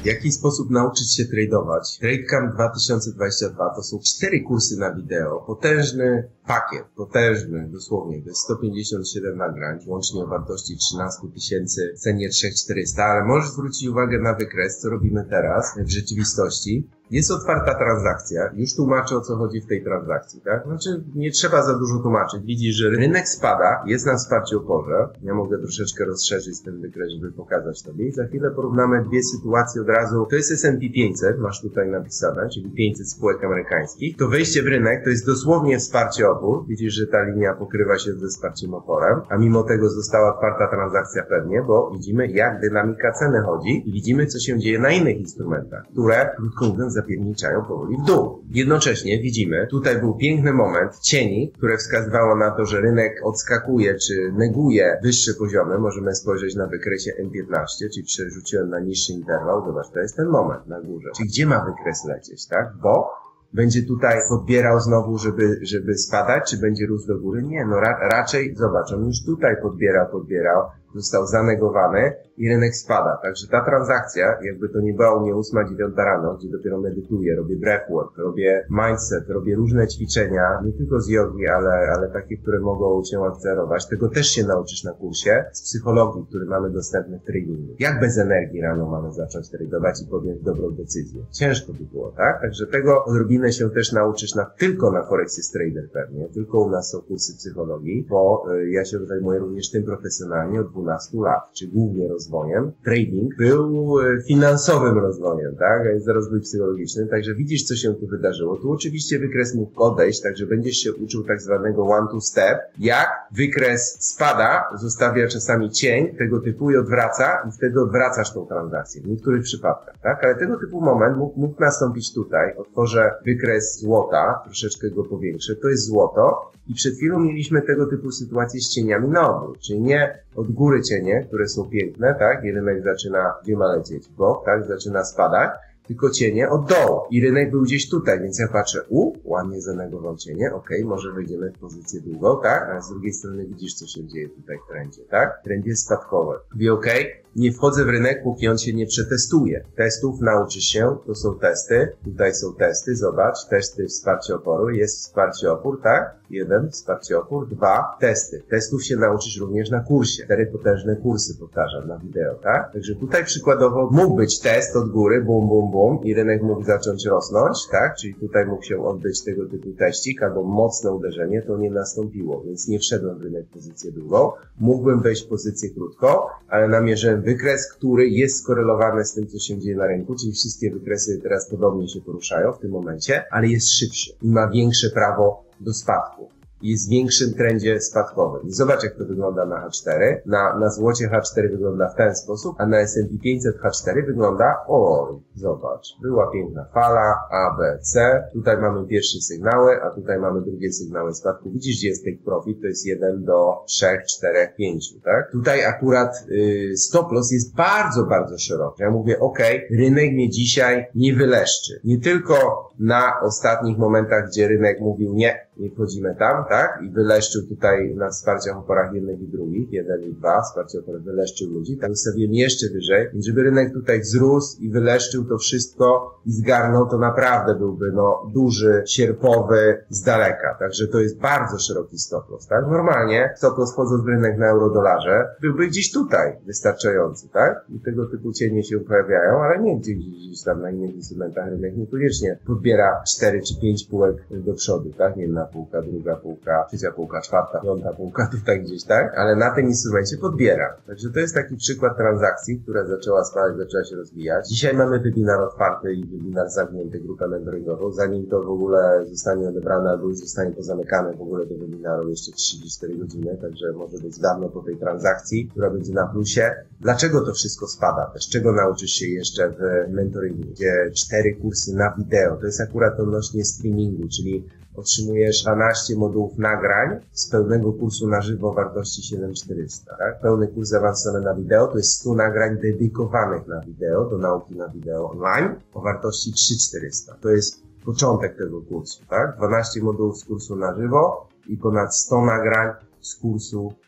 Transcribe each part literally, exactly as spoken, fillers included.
W jaki sposób nauczyć się tradować? TradeCamp dwa tysiące dwadzieścia dwa to są cztery kursy na wideo, potężny pakiet, potężny dosłownie, to jest sto pięćdziesiąt siedem nagrań, łącznie o wartości trzynaście tysięcy w cenie trzy tysiące czterysta, ale możesz zwrócić uwagę na wykres, co robimy teraz w rzeczywistości. Jest otwarta transakcja, już tłumaczę, o co chodzi w tej transakcji, tak? Znaczy, nie trzeba za dużo tłumaczyć. Widzisz, że rynek spada, jest na wsparciu oporze. Ja mogę troszeczkę rozszerzyć ten wykres, żeby pokazać tobie. I za chwilę porównamy dwie sytuacje od razu. To jest S and P pięćset, masz tutaj napisane, czyli pięćset spółek amerykańskich. To wejście w rynek to jest dosłownie wsparcie opór. Widzisz, że ta linia pokrywa się ze wsparciem oporem, a mimo tego została otwarta transakcja pewnie, bo widzimy, jak dynamika ceny chodzi i widzimy, co się dzieje na innych instrumentach, które, krótko mówiąc, zapierniczają powoli w dół. Jednocześnie widzimy, tutaj był piękny moment cieni, które wskazywało na to, że rynek odskakuje czy neguje wyższe poziomy. Możemy spojrzeć na wykresie M piętnaście, czyli przerzuciłem na niższy interwał. Zobacz, to jest ten moment na górze. Czyli gdzie ma wykres lecieć, tak? Bo będzie tutaj podbierał znowu, żeby, żeby spadać, czy będzie rósł do góry? Nie, no ra raczej, zobacz, on już tutaj podbierał, podbierał, został zanegowany i rynek spada. Także ta transakcja, jakby to nie była u mnie ósma, dziewiąta rano, gdzie dopiero medytuję, robię breathwork, robię mindset, robię różne ćwiczenia, nie tylko z jogi, ale, ale takie, które mogą cię akcelerować. Tego też się nauczysz na kursie z psychologii, który mamy dostępny w tradingu. Jak bez energii rano mamy zacząć tradować i podjąć dobrą decyzję? Ciężko by było, tak? Także tego odrobinę się też nauczysz na, tylko na Forex Trader pewnie, tylko u nas są kursy psychologii, bo y, ja się zajmuję również tym profesjonalnie od dwunastu lat, czy głównie rozwojem. Trading był y, finansowym rozwojem, tak? A jest rozwój psychologiczny, także widzisz, co się tu wydarzyło. Tu oczywiście wykres mógł odejść, także będziesz się uczył tak zwanego one-two step, jak wykres spada, zostawia czasami cień tego typu i odwraca i wtedy odwracasz tą transakcję w niektórych przypadkach, tak? Ale tego typu moment mógł, mógł nastąpić tutaj. Otworzę wykres złota, troszeczkę go powiększę, to jest złoto i przed chwilą mieliśmy tego typu sytuacje z cieniami na odwrót, czyli nie od góry cienie, które są piękne, tak? I rynek zaczyna, gdzie ma lecieć? W bok, tak? Zaczyna spadać, tylko cienie od dołu. I rynek był gdzieś tutaj, więc ja patrzę, u, ładnie zanegował cienie, okej, okay, może wejdziemy w pozycję długą, tak? A z drugiej strony widzisz, co się dzieje tutaj w trendzie, tak? Trend jest spadkowy. Mówi, okej, okay, nie wchodzę w rynek, póki on się nie przetestuje. Testów nauczysz się, to są testy, tutaj są testy, zobacz, testy wsparcie oporu, jest wsparcie opór, tak? Jeden, wsparcie opór, dwa, testy. Testów się nauczysz również na kursie. Cztery potężne kursy, powtarzam, na wideo, tak? Także tutaj przykładowo mógł być test od góry, bum, bum, bum i rynek mógł zacząć rosnąć, tak? Czyli tutaj mógł się odbyć tego typu teścik albo mocne uderzenie, to nie nastąpiło, więc nie wszedłem w rynek w pozycję długą. Mógłbym wejść w pozycję krótką, ale namierzyłem wykres, który jest skorelowany z tym, co się dzieje na rynku, czyli wszystkie wykresy teraz podobnie się poruszają w tym momencie, ale jest szybszy i ma większe prawo do spadku. Jest w większym trendzie spadkowym. I zobacz, jak to wygląda na H cztery. Na, na złocie H cztery wygląda w ten sposób, a na S and P pięćset H cztery wygląda, oj, zobacz, była piękna fala, A, B, C. Tutaj mamy pierwsze sygnały, a tutaj mamy drugie sygnały spadku. Widzisz, gdzie jest take profit? To jest jeden do trzech, czterech, pięciu, tak? Tutaj akurat yy, stop loss jest bardzo, bardzo szeroki. Ja mówię, okej, okay, rynek mnie dzisiaj nie wyleszczy. Nie tylko na ostatnich momentach, gdzie rynek mówił nie, nie wchodzimy tam, tak? I wyleszczył tutaj na wsparciach oporach jednych i drugich, jeden i dwa, wsparcie opor wyleszczył ludzi, tak ustawiłem jeszcze wyżej, więc żeby rynek tutaj wzrósł i wyleszczył to wszystko i zgarnął, to naprawdę byłby, no, duży, sierpowy z daleka. Także to jest bardzo szeroki stop loss, tak? Normalnie stop loss wchodząc w rynek na euro-dolarze byłby gdzieś tutaj wystarczający, tak? I tego typu cienie się pojawiają, ale nie gdzieś, gdzieś tam na innych instrumentach rynek niekoniecznie podbiera cztery czy pięć półek do przodu, tak? Jedna półka, druga półka, trzecia półka, czwarta, piąta półka, tutaj gdzieś, tak? Ale na tym instrumencie podbiera. Także to jest taki przykład transakcji, która zaczęła spadać, zaczęła się rozwijać. Dzisiaj mamy webinar otwarty i webinar zamknięty, grupę mentoringową. Zanim to w ogóle zostanie odebrane, albo już zostanie pozamykane w ogóle do webinaru jeszcze trzydzieści cztery godziny, także może być dawno po tej transakcji, która będzie na plusie. Dlaczego to wszystko spada? Też czego nauczysz się jeszcze w mentoringu? Gdzie cztery kursy na wideo. To jest akurat odnośnie streamingu, czyli otrzymujesz dwanaście modułów nagrań z pełnego kursu na żywo o wartości siedem tysięcy czterysta. Tak? Pełny kurs zaawansowany na wideo to jest sto nagrań dedykowanych na wideo, do nauki na wideo online o wartości trzy tysiące czterysta. To jest początek tego kursu. Tak? dwanaście modułów z kursu na żywo i ponad sto nagrań z kursu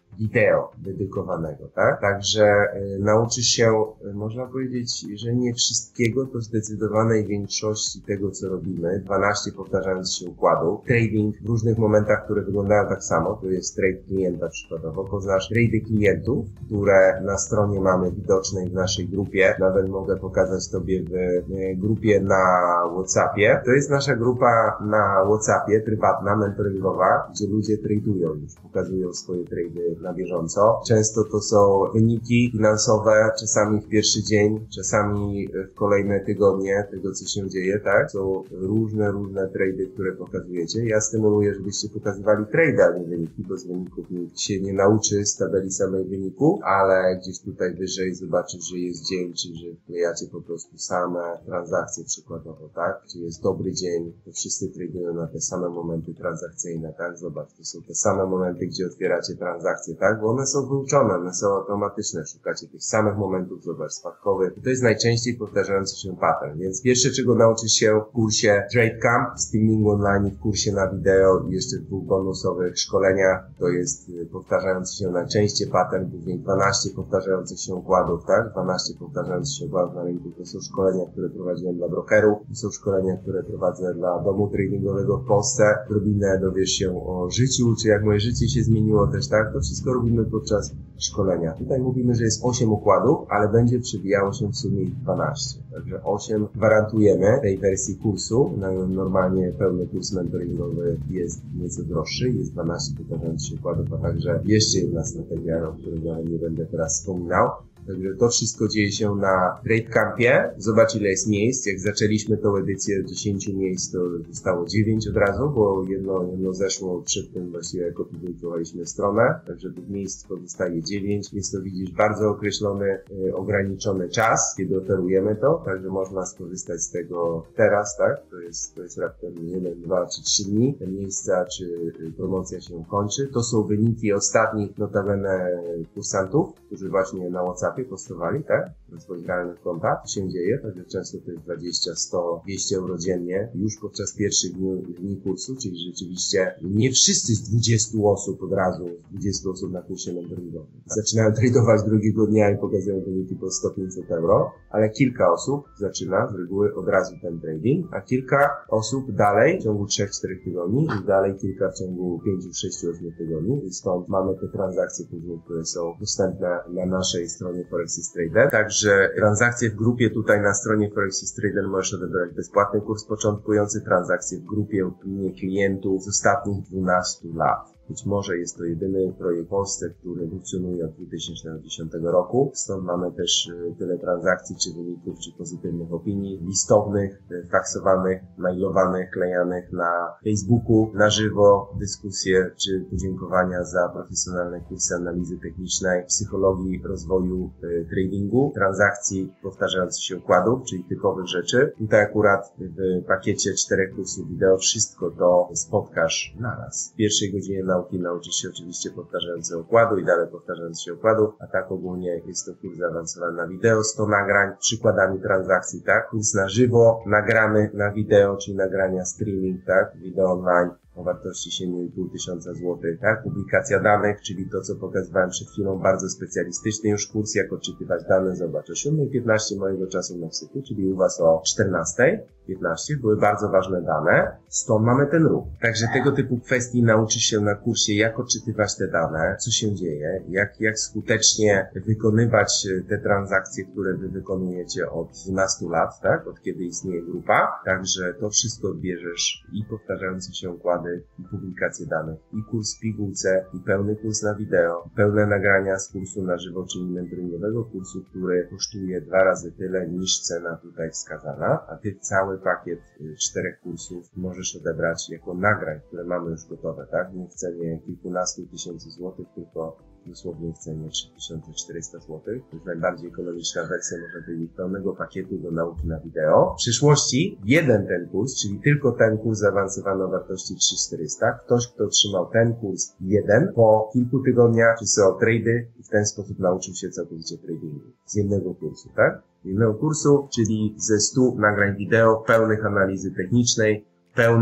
wideo dedykowanego, tak? Także y, nauczysz się, y, można powiedzieć, że nie wszystkiego, to zdecydowanej większości tego, co robimy. dwanaście powtarzających się układów. Trading w różnych momentach, które wyglądają tak samo. To jest trade klienta przykładowo. Poznasz trady klientów, które na stronie mamy widocznej w naszej grupie. Nawet mogę pokazać Tobie w y, grupie na WhatsAppie. To jest nasza grupa na WhatsAppie, prywatna, mentoringowa, gdzie ludzie tradują już, pokazują swoje trady na bieżąco. Często to są wyniki finansowe, czasami w pierwszy dzień, czasami w kolejne tygodnie tego, co się dzieje, tak? Są różne, różne trady, które pokazujecie. Ja stymuluję, żebyście pokazywali trady, a nie wyniki, bo z wyników nikt się nie nauczy z tabeli samej wyniku, ale gdzieś tutaj wyżej zobaczysz, że jest dzień, czy że wklejacie po prostu same transakcje przykładowo, tak? Czy jest dobry dzień, to wszyscy tradują na te same momenty transakcyjne, tak? Zobacz, to są te same momenty, gdzie otwieracie transakcje, tak? Bo one są wyuczone, one są automatyczne, szukacie tych samych momentów, zobacz, spadkowych. To jest najczęściej powtarzający się pattern, więc pierwsze, czego nauczysz się w kursie Trade Camp, w streamingu online, w kursie na wideo i jeszcze w dwóch bonusowych szkoleniach, to jest powtarzający się najczęściej pattern, później dwanaście powtarzających się układów, tak? dwanaście powtarzających się układów na rynku, to są szkolenia, które prowadziłem dla brokerów, to są szkolenia, które prowadzę dla domu tradingowego w Polsce. Odrobinę dowiesz się o życiu, czy jak moje życie się zmieniło też, tak? To wszystko robimy podczas szkolenia. Tutaj mówimy, że jest osiem układów, ale będzie przebijało się w sumie ich dwanaście. Także osiem gwarantujemy tej wersji kursu. Normalnie pełny kurs mentoringowy jest nieco droższy, jest dwanaście powtarzających się układów, a także jeszcze jedna strategia, o której nie będę teraz wspominał. Także to wszystko dzieje się na Trade Campie. Zobacz, ile jest miejsc. Jak zaczęliśmy tą edycję z dziesięciu miejsc, to zostało dziewięć od razu, bo jedno, jedno zeszło przed tym właściwie, jak opublikowaliśmy stronę. Także tych miejsc pozostaje dziewięć. Jest to, widzisz, bardzo określony, y, ograniczony czas, kiedy oferujemy to. Także można skorzystać z tego teraz, tak? To jest, to jest raptem jeden, dwa czy trzy dni. Te miejsca, czy y, promocja się kończy. To są wyniki ostatnich, notabene, kursantów, którzy właśnie na WhatsApp postowali, tak? Na swoich realnych kontach. To się dzieje, także często to jest dwadzieścia, sto, dwieście euro dziennie już podczas pierwszych dni, dni kursu, czyli rzeczywiście nie wszyscy z dwudziestu osób od razu, z dwudziestu osób na kursie mentoringowym. Zaczynają tradować drugiego dnia i pokazują wyniki po sto pięćset euro, ale kilka osób zaczyna z reguły od razu ten trading, a kilka osób dalej w ciągu trzech czterech tygodni i dalej kilka w ciągu pięciu, sześciu, ośmiu tygodni i stąd mamy te transakcje później, które są dostępne na naszej stronie Forexis Trader. Także transakcje w grupie tutaj na stronie Forexis Trader możesz odebrać bezpłatny kurs początkujący, transakcje w grupie opinii klientów z ostatnich dwunastu lat. Być może jest to jedyny projekt w Polsce, który funkcjonuje od dwa tysiące dziesiątego roku. Stąd mamy też tyle transakcji, czy wyników, czy pozytywnych opinii, listownych, faksowanych, mailowanych, klejanych na Facebooku, na żywo, dyskusje, czy podziękowania za profesjonalne kursy analizy technicznej, psychologii, rozwoju y, tradingu, transakcji powtarzających się układów, czyli typowych rzeczy. Tutaj akurat w pakiecie czterech kursów wideo wszystko to spotkasz naraz. W pierwszej godzinie na nauki nauczysz się oczywiście powtarzającego układu i dalej powtarzających się układów, a tak ogólnie jest to kurs zaawansowany na wideo, sto nagrań, przykładami transakcji, tak? Kurs na żywo, nagrany na wideo, czyli nagrania streaming, tak? Wideo online o wartości siedem i pół tysiąca złotych, tak? Publikacja danych, czyli to, co pokazywałem przed chwilą, bardzo specjalistyczny już kurs, jak odczytywać dane. Zobacz, o siódmej piętnaście mojego czasu w Meksyku, czyli u Was o czternastej piętnaście, były bardzo ważne dane, stąd mamy ten ruch. Także tego typu kwestii nauczysz się na kursie, jak odczytywać te dane, co się dzieje, jak, jak skutecznie wykonywać te transakcje, które Wy wykonujecie od dwunastu lat, tak? Od kiedy istnieje grupa. Także to wszystko odbierzesz i powtarzające się układy, i publikacje danych, i kurs w pigułce, i pełny kurs na wideo, i pełne nagrania z kursu na żywo, czyli mentoringowego kursu, który kosztuje dwa razy tyle niż cena tutaj wskazana, a Ty cały pakiet czterech kursów możesz odebrać jako nagrań, które mamy już gotowe, tak? Nie w cenie kilkunastu tysięcy złotych, tylko dosłownie w cenie trzy tysiące czterysta złotych. To jest najbardziej ekonomiczna wersja, może powiedzieć, pełnego pakietu do nauki na wideo. W przyszłości jeden ten kurs, czyli tylko ten kurs zaawansowany o wartości trzy tysiące czterysta. Ktoś, kto otrzymał ten kurs jeden, po kilku tygodniach przysłał trady i w ten sposób nauczył się całkowicie tradingu. Z jednego kursu, tak? Z jednego kursu, czyli ze stu nagrań wideo, pełnych analizy technicznej, pełnych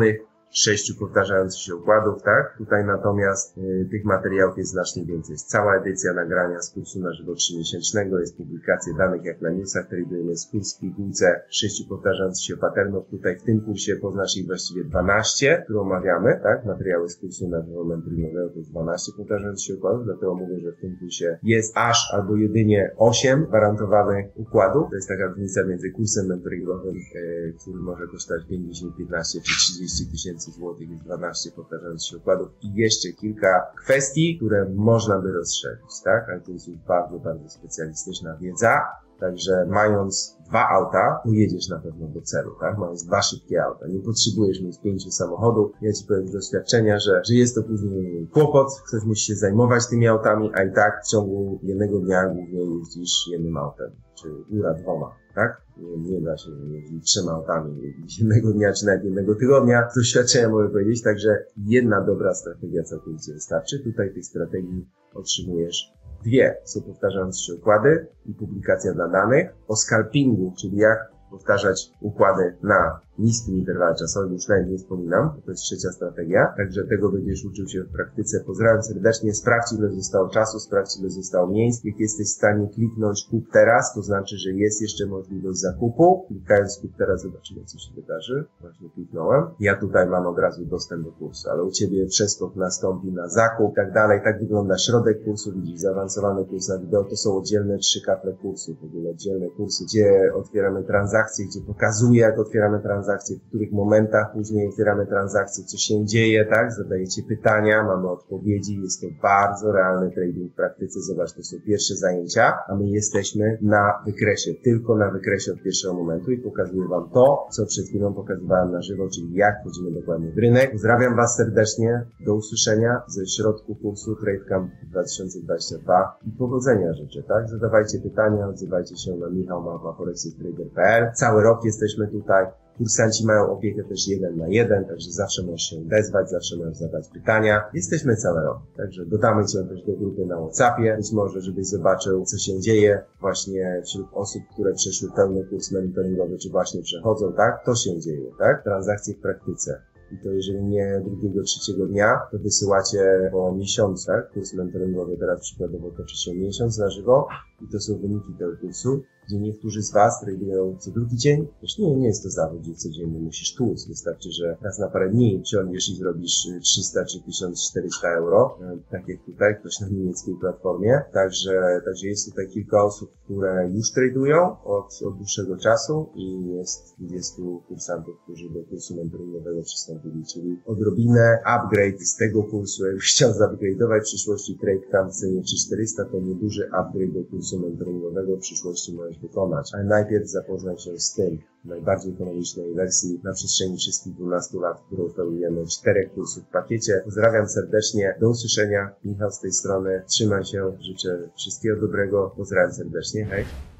sześciu powtarzających się układów, tak? Tutaj natomiast y, tych materiałów jest znacznie więcej. Jest cała edycja nagrania z kursu na żywo trzymiesięcznego, jest publikacja danych jak na newsach, tradujemy jest kurs w pigułce sześciu powtarzających się patternów. Tutaj w tym kursie poznasz ich właściwie dwanaście, które omawiamy, tak? Materiały z kursu na żywo mentoringowego to jest dwanaście powtarzających się układów, dlatego mówię, że w tym kursie jest aż albo jedynie osiem gwarantowanych układów. To jest taka różnica między kursem mentoringowym, y, który może kosztować pięć, dziesięć, piętnaście czy trzydzieści tysięcy złotych, jest dwanaście powtarzających się układów i jeszcze kilka kwestii, które można by rozszerzyć, tak? Ale to jest już bardzo, bardzo specjalistyczna wiedza. Także mając dwa auta, pojedziesz na pewno do celu, tak? Mając dwa szybkie auta. Nie potrzebujesz mieć pięciu samochodów. Ja ci powiem z doświadczenia, że, że jest to później kłopot. Ktoś musi się zajmować tymi autami, a i tak w ciągu jednego dnia głównie jeździsz jednym autem, czy góra dwoma, tak? Nie, nie da się jeździć trzema autami jednego dnia, czy nawet jednego tygodnia. Z doświadczenia mogę powiedzieć, także jedna dobra strategia całkowicie wystarczy. Tutaj tych strategii otrzymujesz dwie. Są powtarzające się układy i publikacja dla danych. O scalpingu, czyli jak powtarzać układy na niskim interwale czasowym, już nawet nie wspominam, to jest trzecia strategia, także tego będziesz uczył się w praktyce. Pozdrawiam serdecznie, sprawdź ile zostało czasu, sprawdź ile zostało miejsc. Jak jesteś w stanie kliknąć kup teraz, to znaczy, że jest jeszcze możliwość zakupu. Klikając kup teraz zobaczymy, co się wydarzy. Właśnie kliknąłem. Ja tutaj mam od razu dostęp do kursu, ale u Ciebie przeskok nastąpi na zakup i tak dalej. Tak wygląda środek kursu, widzisz, zaawansowany kurs na wideo, to są oddzielne trzy kaple kursu, w ogóle oddzielne kursy, gdzie otwieramy transakcje, gdzie pokazuję, jak otwieramy transakcje, w których momentach później otwieramy transakcje, co się dzieje, tak? Zadajecie pytania, mamy odpowiedzi, jest to bardzo realny trading w praktyce. Zobacz, to są pierwsze zajęcia, a my jesteśmy na wykresie, tylko na wykresie od pierwszego momentu i pokazuję Wam to, co przed chwilą pokazywałem na żywo, czyli jak wchodzimy dokładnie w rynek. Pozdrawiam Was serdecznie, do usłyszenia ze środku kursu TradeCamp dwa tysiące dwudziesty drugi i powodzenia życzę, tak? Zadawajcie pytania, odzywajcie się na michał małpa forex trader kropka p l. Cały rok jesteśmy tutaj. Kursanci mają opiekę też jeden na jeden, także zawsze możesz się odezwać, zawsze możesz zadać pytania. Jesteśmy cały rok, także dodamy Cię też do grupy na WhatsAppie, być może, żebyś zobaczył, co się dzieje właśnie wśród osób, które przeszły pełny kurs mentoringowy, czy właśnie przechodzą, tak? To się dzieje, tak? Transakcje w praktyce. I to jeżeli nie drugiego, trzeciego dnia, to wysyłacie po miesiącu, tak? Kurs mentoringowy teraz przykładowo toczy się miesiąc na żywo i to są wyniki tego kursu, gdzie niektórzy z Was tradują co drugi dzień. Też nie, nie jest to zawód, gdzie codziennie musisz tłuc. Wystarczy, że raz na parę dni wsiądziesz i zrobisz trzysta czy tysiąc czterysta euro, tak jak tutaj, ktoś na niemieckiej platformie. Także, także jest tutaj kilka osób, które już tradują od, od dłuższego czasu i jest dwudziestu kursantów, którzy do kursu mentoringowego przystąpili, czyli odrobinę upgrade z tego kursu. Jakbyś chciał zupgrade'ować w przyszłości TradeCamp w cenie trzy tysiące czterysta, to nieduży upgrade do kursu mentoringowego w przyszłości możesz wykonać. Ale najpierw zapoznaj się z tym najbardziej ekonomicznej wersji na przestrzeni wszystkich dwunastu lat, którą oferujemy czterech kursów w pakiecie. Pozdrawiam serdecznie, do usłyszenia. Michał z tej strony, trzymaj się, życzę wszystkiego dobrego, pozdrawiam serdecznie, hej!